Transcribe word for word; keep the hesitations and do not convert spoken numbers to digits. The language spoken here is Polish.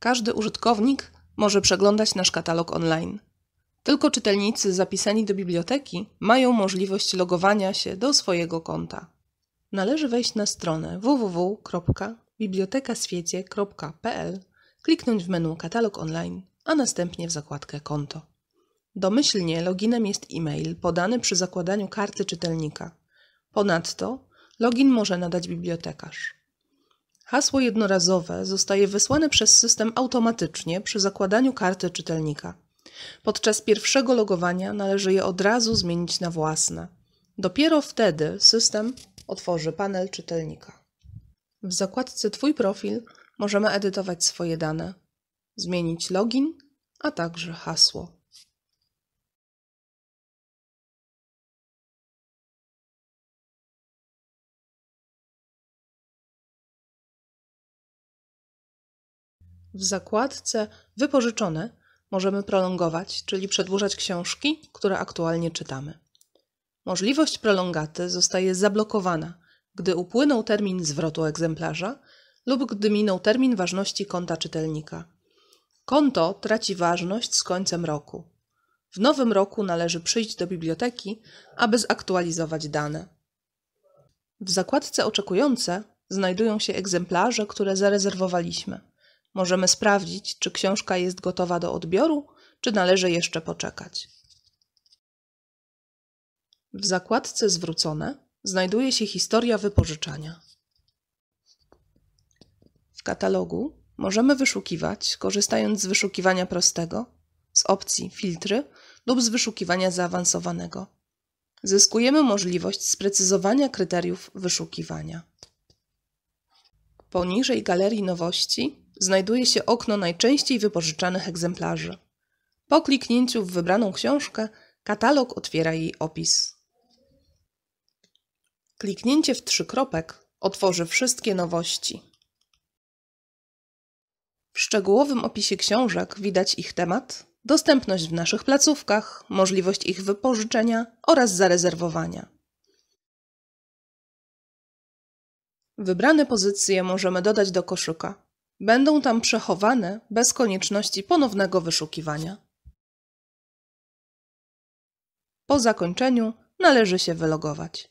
Każdy użytkownik może przeglądać nasz katalog online. Tylko czytelnicy zapisani do biblioteki mają możliwość logowania się do swojego konta. Należy wejść na stronę w w w kropka bibliotekaswiecie kropka p l, kliknąć w menu Katalog online, a następnie w zakładkę Konto. Domyślnie loginem jest e-mail podany przy zakładaniu karty czytelnika. Ponadto login może nadać bibliotekarz. Hasło jednorazowe zostaje wysłane przez system automatycznie przy zakładaniu karty czytelnika. Podczas pierwszego logowania należy je od razu zmienić na własne. Dopiero wtedy system otworzy panel czytelnika. W zakładce Twój profil możemy edytować swoje dane, zmienić login, a także hasło. W zakładce Wypożyczone możemy prolongować, czyli przedłużać książki, które aktualnie czytamy. Możliwość prolongaty zostaje zablokowana, gdy upłynął termin zwrotu egzemplarza lub gdy minął termin ważności konta czytelnika. Konto traci ważność z końcem roku. W nowym roku należy przyjść do biblioteki, aby zaktualizować dane. W zakładce Oczekujące znajdują się egzemplarze, które zarezerwowaliśmy. Możemy sprawdzić, czy książka jest gotowa do odbioru, czy należy jeszcze poczekać. W zakładce Zwrócone znajduje się historia wypożyczania. W katalogu możemy wyszukiwać, korzystając z wyszukiwania prostego, z opcji Filtry lub z wyszukiwania zaawansowanego. Zyskujemy możliwość sprecyzowania kryteriów wyszukiwania. Poniżej galerii nowości znajduje się okno najczęściej wypożyczanych egzemplarzy. Po kliknięciu w wybraną książkę katalog otwiera jej opis. Kliknięcie w trzykropek otworzy wszystkie nowości. W szczegółowym opisie książek widać ich temat, dostępność w naszych placówkach, możliwość ich wypożyczenia oraz zarezerwowania. Wybrane pozycje możemy dodać do koszyka. Będą tam przechowane bez konieczności ponownego wyszukiwania. Po zakończeniu należy się wylogować.